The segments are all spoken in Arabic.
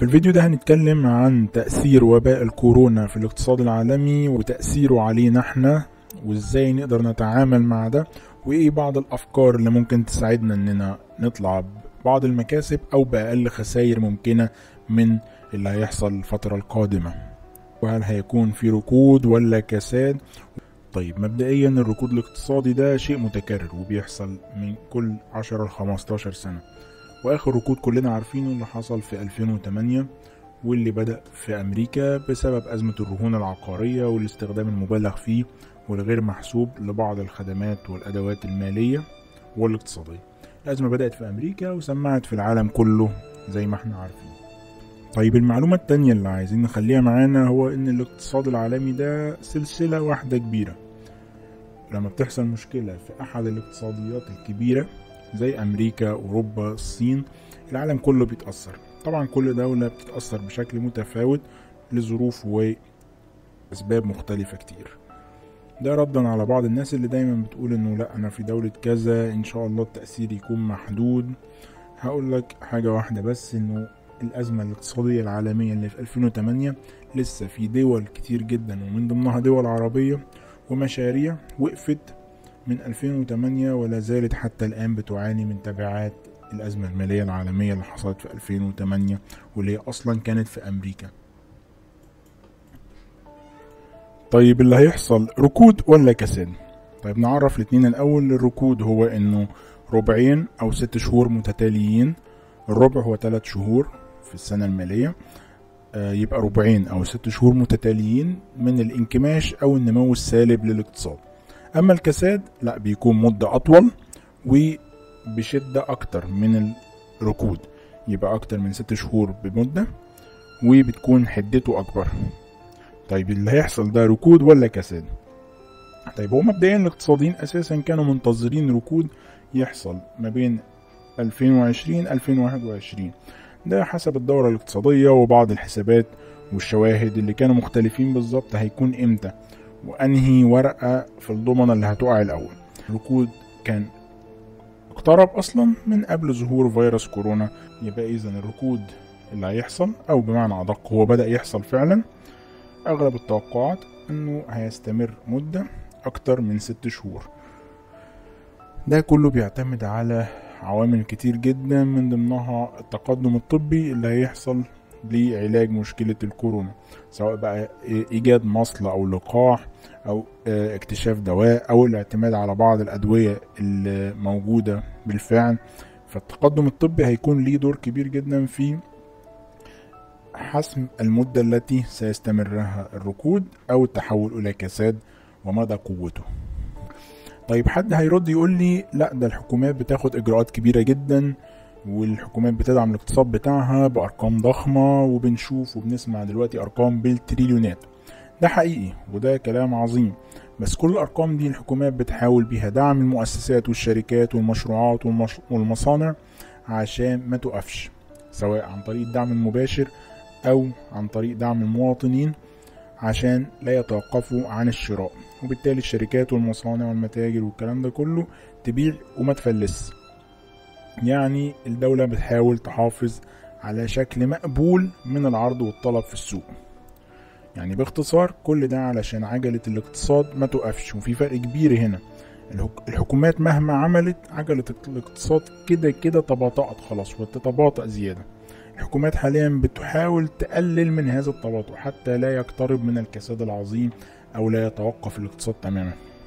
في الفيديو ده هنتكلم عن تأثير وباء الكورونا في الاقتصاد العالمي وتأثيره علينا احنا، وازاي نقدر نتعامل مع ده، وايه بعض الافكار اللي ممكن تساعدنا اننا نطلع ببعض المكاسب او بأقل خسائر ممكنة من اللي هيحصل الفترة القادمة. وهل هيكون في ركود ولا كساد؟ طيب مبدئيا الركود الاقتصادي ده شيء متكرر وبيحصل من كل 10 ل 15 سنة، واخر ركود كلنا عارفينه اللي حصل في 2008 واللي بدأ في امريكا بسبب ازمة الرهون العقارية والاستخدام المبالغ فيه والغير محسوب لبعض الخدمات والادوات المالية والاقتصادية. الازمة بدأت في امريكا وسمعت في العالم كله زي ما احنا عارفين. طيب المعلومة التانية اللي عايزين نخليها معانا هو ان الاقتصاد العالمي ده سلسلة واحدة كبيرة. لما بتحصل مشكلة في احد الاقتصاديات الكبيرة زي امريكا، اوروبا، الصين، العالم كله بيتأثر. طبعا كل دولة بتتأثر بشكل متفاوت لظروف واسباب مختلفة كتير. ده ردا على بعض الناس اللي دايما بتقول انه لا انا في دولة كذا ان شاء الله التأثير يكون محدود. هقول لك حاجة واحدة بس، انه الازمة الاقتصادية العالمية اللي في 2008 لسه في دول كتير جدا ومن ضمنها دول عربية ومشاريع وقفت من 2008 ولا زالت حتى الآن بتعاني من تبعات الأزمة المالية العالمية اللي حصلت في 2008 واللي هي أصلا كانت في أمريكا. طيب اللي هيحصل ركود ولا كساد؟ طيب نعرف الاتنين الأول. الركود هو إنه ربعين أو 6 شهور متتاليين. الربع هو 3 شهور في السنة المالية، يبقى ربعين أو 6 شهور متتاليين من الانكماش أو النمو السالب للاقتصاد. اما الكساد لا، بيكون مدة اطول وبشدة اكتر من الركود، يبقى اكتر من 6 شهور بمدة وبتكون حدته اكبر. طيب اللي هيحصل ده ركود ولا كساد؟ طيب هو مبدئيا الاقتصاديين اساسا كانوا منتظرين ركود يحصل ما بين 2020 2021، ده حسب الدورة الاقتصادية وبعض الحسابات والشواهد اللي كانوا مختلفين بالظبط هيكون امتى وانهي ورقة في الضمنة اللي هتقع الاول. الركود كان اقترب اصلا من قبل ظهور فيروس كورونا، يبقى اذا الركود اللي هيحصل او بمعنى ادق هو بدأ يحصل فعلا. اغلب التوقعات انه هيستمر مدة اكتر من 6 شهور. ده كله بيعتمد على عوامل كتير جدا من ضمنها التقدم الطبي اللي هيحصل لعلاج مشكلة الكورونا، سواء بقى ايجاد مصل او لقاح او اكتشاف دواء او الاعتماد على بعض الادوية اللي موجودة بالفعل. فالتقدم الطبي هيكون ليه دور كبير جدا في حسم المدة التي سيستمرها الركود او التحول الى كساد ومدى قوته. طيب حد هيرد يقول لي لا، ده الحكومات بتاخد اجراءات كبيرة جدا والحكومات بتدعم الاقتصاد بتاعها بأرقام ضخمة، وبنشوف وبنسمع دلوقتي أرقام بالتريليونات. ده حقيقي وده كلام عظيم، بس كل الأرقام دي الحكومات بتحاول بيها دعم المؤسسات والشركات والمشروعات والمصانع عشان ما تقفش، سواء عن طريق الدعم المباشر أو عن طريق دعم المواطنين عشان لا يتوقفوا عن الشراء، وبالتالي الشركات والمصانع والمتاجر والكلام ده كله تبيع وما تفلس. يعني الدولة بتحاول تحافظ على شكل مقبول من العرض والطلب في السوق. يعني باختصار كل ده علشان عجلة الاقتصاد ما توقفش. وفي فرق كبير هنا، الحكومات مهما عملت عجلة الاقتصاد كده تباطأت خلاص وتتباطأ زيادة. الحكومات حاليا بتحاول تقلل من هذا التباطؤ حتى لا يقترب من الكساد العظيم او لا يتوقف الاقتصاد تماما.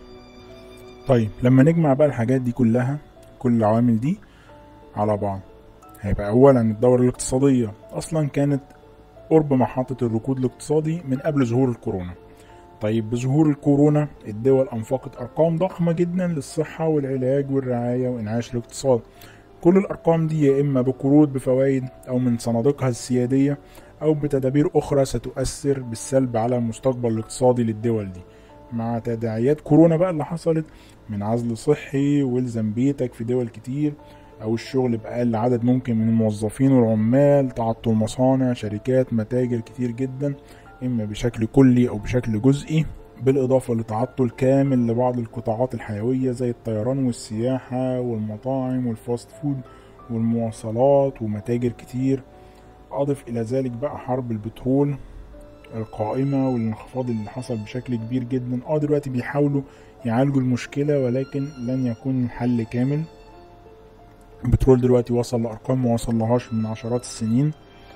طيب لما نجمع بقى الحاجات دي كلها، كل العوامل دي على بعض، هيبقى اولا الدورة الاقتصادية اصلا كانت قرب محطة الركود الاقتصادي من قبل ظهور الكورونا. طيب بظهور الكورونا الدول انفقت ارقام ضخمة جدا للصحة والعلاج والرعاية وانعاش الاقتصاد. كل الارقام دي يا اما بقروض بفوائد او من صناديقها السيادية او بتدابير اخرى ستؤثر بالسلب على المستقبل الاقتصادي للدول دي، مع تداعيات كورونا بقى اللي حصلت من عزل صحي والزم بيتك في دول كتير، او الشغل بأقل عدد ممكن من الموظفين والعمال، تعطل مصانع، شركات، متاجر كتير جدا اما بشكل كلي او بشكل جزئي، بالاضافة لتعطل كامل لبعض القطاعات الحيوية زي الطيران والسياحة والمطاعم والفاست فود والمواصلات ومتاجر كتير. اضف الى ذلك بقى حرب البترول القائمة والانخفاض اللي حصل بشكل كبير جدا. دلوقتي بيحاولوا يعالجوا المشكلة ولكن لن يكون الحل كامل. البترول دلوقتي وصل لأرقام ما وصلهاش من عشرات السنين.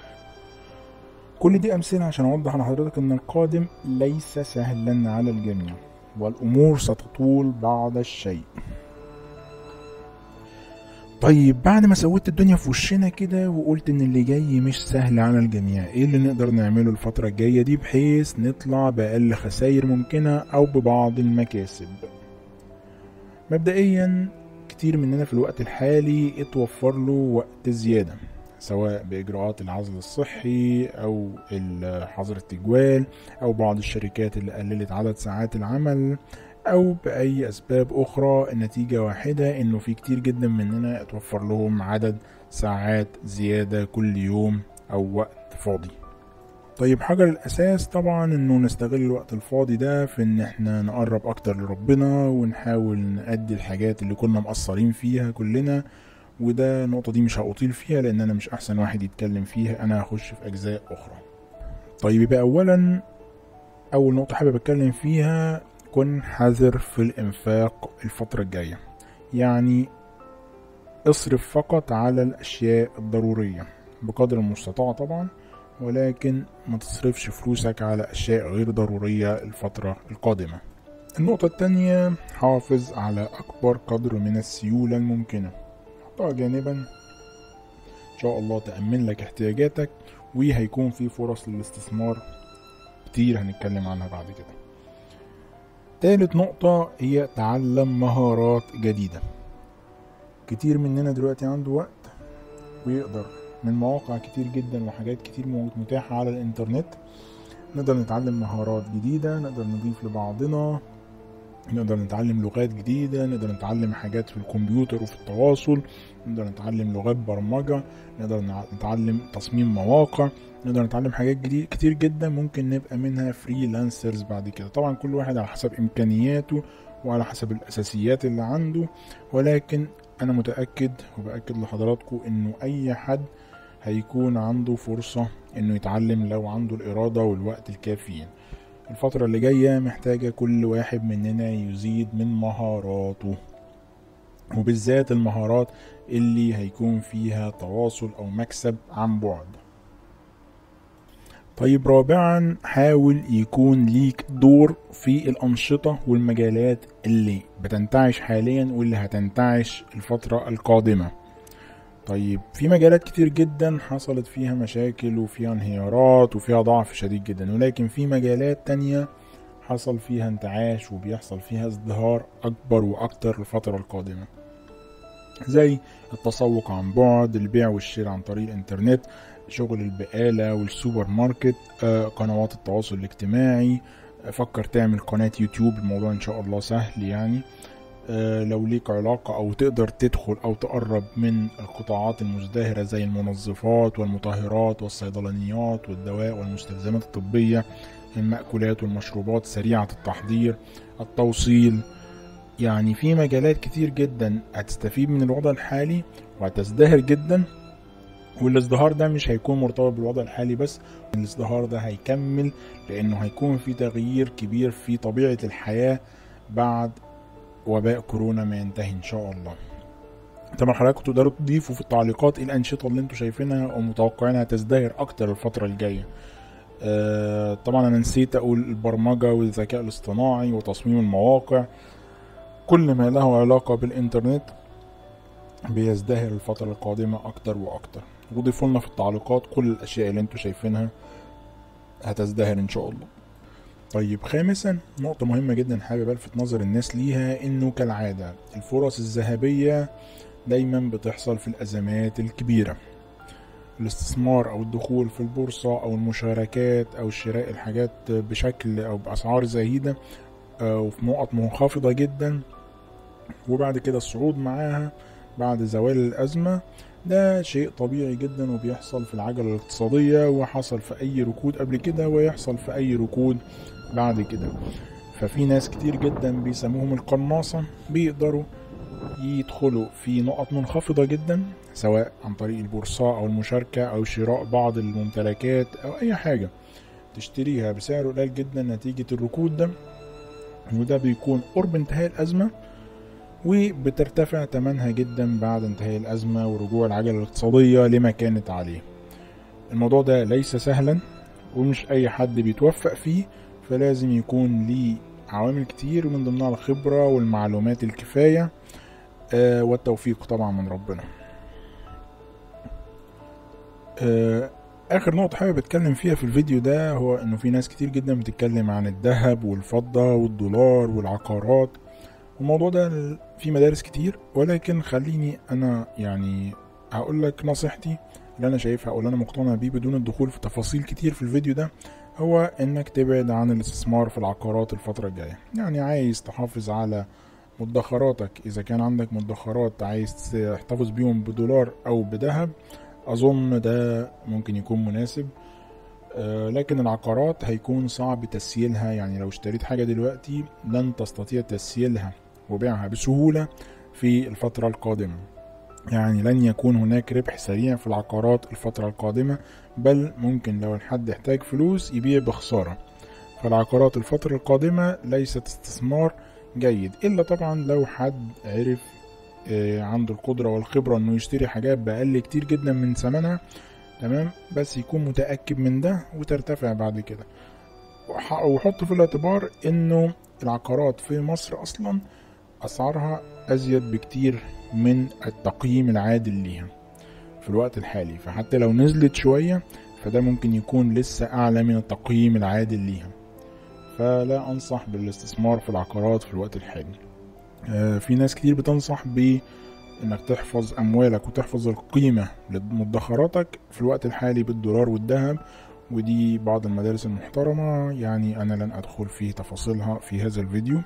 كل دي أمثلة عشان أوضح لحضرتك إن القادم ليس سهلا على الجميع، والأمور ستطول بعض الشيء. طيب بعد ما سويت الدنيا في وشنا كده وقلت ان اللي جاي مش سهل على الجميع، ايه اللي نقدر نعمله الفترة الجاية دي بحيث نطلع بأقل خسائر ممكنة او ببعض المكاسب؟ مبدئيا كتير مننا في الوقت الحالي اتوفر له وقت زيادة، سواء بإجراءات العزل الصحي أو حظر التجوال أو بعض الشركات اللي قللت عدد ساعات العمل أو بأي أسباب أخرى. النتيجة واحدة، إنه في كتير جدا مننا اتوفر لهم عدد ساعات زيادة كل يوم أو وقت فاضي. طيب حاجة الأساس طبعا إنه نستغل الوقت الفاضي ده في إن إحنا نقرب أكتر لربنا ونحاول نأدي الحاجات اللي كنا مقصرين فيها كلنا. وده النقطة دي مش هأطيل فيها لأن أنا مش أحسن واحد يتكلم فيها، أنا هخش في أجزاء أخرى. طيب يبقى أول نقطة حابب أتكلم فيها، كن حذر في الإنفاق الفترة الجاية. يعني اصرف فقط على الأشياء الضرورية بقدر المستطاع طبعا، ولكن ما تصرفش فلوسك على أشياء غير ضرورية الفترة القادمة. النقطة التانية، حافظ على أكبر قدر من السيولة الممكنة، حطها جانبا إن شاء الله تأمن لك احتياجاتك، وهيكون في فرص للاستثمار كتير هنتكلم عنها بعد كده. تالت نقطة هي تعلم مهارات جديدة. كتير مننا دلوقتي عنده وقت ويقدر من مواقع كتير جدا وحاجات كتير متاحة على الانترنت نقدر نتعلم مهارات جديدة، نقدر نضيف لبعضنا، نقدر نتعلم لغات جديدة، نقدر نتعلم حاجات في الكمبيوتر وفي التواصل، نقدر نتعلم لغات برمجة، نقدر نتعلم تصميم مواقع، نقدر نتعلم حاجات جديدة كتير جدا ممكن نبقى منها فريلانسرز بعد كده. طبعا كل واحد على حسب إمكانياته وعلى حسب الأساسيات اللي عنده، ولكن أنا متأكد وبأكد لحضراتكم إنه أي حد هيكون عنده فرصة إنه يتعلم لو عنده الإرادة والوقت الكافيين. الفترة اللي جاية محتاجة كل واحد مننا يزيد من مهاراته، وبالذات المهارات اللي هيكون فيها تواصل أو مكسب عن بعد. طيب رابعا، حاول يكون ليك دور في الأنشطة والمجالات اللي بتنتعش حاليا واللي هتنتعش الفترة القادمة. طيب في مجالات كتير جدا حصلت فيها مشاكل وفيها انهيارات وفيها ضعف شديد جدا، ولكن في مجالات تانية حصل فيها انتعاش وبيحصل فيها ازدهار أكبر وأكتر الفترة القادمة، زي التسوق عن بعد، البيع والشراء عن طريق الانترنت، شغل البقالة والسوبر ماركت، قنوات التواصل الاجتماعي. فكر تعمل قناة يوتيوب، الموضوع ان شاء الله سهل يعني. لو ليك علاقة او تقدر تدخل او تقرب من القطاعات المزدهرة زي المنظفات والمطهرات والصيدلانيات والدواء والمستلزمات الطبية، المأكولات والمشروبات سريعة التحضير، التوصيل. يعني في مجالات كتير جدا هتستفيد من الوضع الحالي وهتزدهر جدا، والازدهار ده مش هيكون مرتبط بالوضع الحالي بس، الازدهار ده هيكمل لانه هيكون في تغيير كبير في طبيعة الحياة بعد وباء كورونا ما ينتهي ان شاء الله. طبعا حضراتكم تقدروا تضيفوا في التعليقات ايه الانشطة اللي انتوا شايفينها ومتوقعينها تزدهر اكتر الفترة الجاية. طبعا انا نسيت اقول البرمجة والذكاء الاصطناعي وتصميم المواقع، كل ما له علاقة بالإنترنت بيزدهر الفترة القادمة أكتر وأكتر. وضيفوا لنا في التعليقات كل الأشياء اللي انتوا شايفينها هتزدهر إن شاء الله. طيب خامسا، نقطة مهمة جدا حابب ألفت نظر الناس ليها، إنه كالعادة الفرص الذهبية دايما بتحصل في الأزمات الكبيرة. الاستثمار أو الدخول في البورصة أو المشاركات أو شراء الحاجات بشكل أو بأسعار زهيدة وفي نقط منخفضة جدا، وبعد كده الصعود معاها بعد زوال الأزمة، ده شيء طبيعي جدا وبيحصل في العجلة الاقتصادية، وحصل في أي ركود قبل كده ويحصل في أي ركود بعد كده. ففي ناس كتير جدا بيسموهم القناصة، بيقدروا يدخلوا في نقط منخفضة جدا، سواء عن طريق البورصة أو المشاركة أو شراء بعض الممتلكات أو أي حاجة تشتريها بسعر قليل جدا نتيجة الركود ده، وده بيكون قرب انتهاء الأزمة، وبترتفع ثمنها جدا بعد انتهاء الأزمة ورجوع العجلة الاقتصادية لما كانت عليه. الموضوع ده ليس سهلا ومش أي حد بيتوفق فيه، فلازم يكون ليه عوامل كتير من ضمنها الخبرة والمعلومات الكفاية والتوفيق طبعا من ربنا. اخر نقطة حابب اتكلم فيها في الفيديو ده هو انه في ناس كتير جدا بتتكلم عن الذهب والفضة والدولار والعقارات، والموضوع ده في مدارس كتير، ولكن خليني انا يعني هقول لك نصيحتي اللي انا شايفها او اللي انا مقتنع بيه بدون الدخول في تفاصيل كتير في الفيديو ده، هو انك تبعد عن الاستثمار في العقارات الفترة الجاية. يعني عايز تحافظ على مدخراتك، اذا كان عندك مدخرات عايز تحتفظ بيهم بدولار او بذهب، اظن ده ممكن يكون مناسب. لكن العقارات هيكون صعب تسييلها، يعني لو اشتريت حاجة دلوقتي لن تستطيع تسييلها وبيعها بسهولة في الفترة القادمة. يعني لن يكون هناك ربح سريع في العقارات الفترة القادمة، بل ممكن لو الحد يحتاج فلوس يبيع بخسارة. فالعقارات الفترة القادمة ليست استثمار جيد، إلا طبعا لو حد عرف عنده القدرة والخبرة انه يشتري حاجات بأقل كتير جدا من ثمنها، تمام، بس يكون متأكد من ده وترتفع بعد كده. وحط في الاعتبار انه العقارات في مصر اصلا اسعارها ازيد بكتير من التقييم العادل ليها في الوقت الحالي، فحتى لو نزلت شوية فده ممكن يكون لسه اعلى من التقييم العادل ليها. فلا انصح بالاستثمار في العقارات في الوقت الحالي. في ناس كتير بتنصح بانك تحفظ اموالك وتحفظ القيمة لمدخراتك في الوقت الحالي بالدولار والذهب، ودي بعض المدارس المحترمة، يعني انا لن ادخل في تفاصيلها في هذا الفيديو.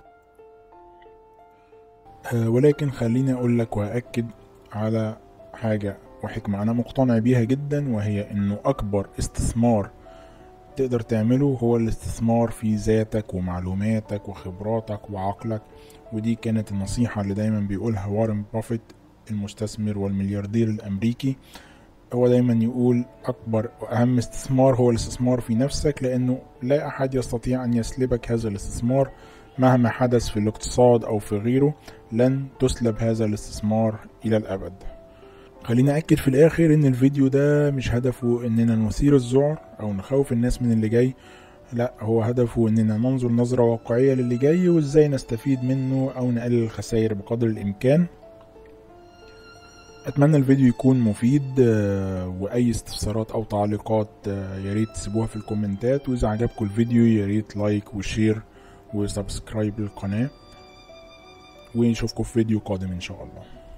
ولكن خليني اقول لك واكد على حاجة وحكمة انا مقتنع بيها جدا، وهي انه اكبر استثمار تقدر تعمله هو الاستثمار في ذاتك ومعلوماتك وخبراتك وعقلك. ودي كانت النصيحة اللي دايما بيقولها وارن بافيت المستثمر والملياردير الامريكي. هو دايما يقول اكبر واهم استثمار هو الاستثمار في نفسك، لانه لا احد يستطيع ان يسلبك هذا الاستثمار مهما حدث في الاقتصاد او في غيره. لن تسلب هذا الاستثمار الى الابد. خلينا أكد في الآخر إن الفيديو ده مش هدفه إننا نثير الذعر أو نخوف الناس من اللي جاي، لا، هو هدفه إننا ننظر نظرة واقعية للي جاي وإزاي نستفيد منه أو نقلل الخسائر بقدر الإمكان. أتمنى الفيديو يكون مفيد، وأي استفسارات أو تعليقات ياريت تسيبوها في الكومنتات، وإذا عجبكم الفيديو ياريت لايك وشير وسبسكرايب للقناة، ونشوفكم في فيديو قادم إن شاء الله.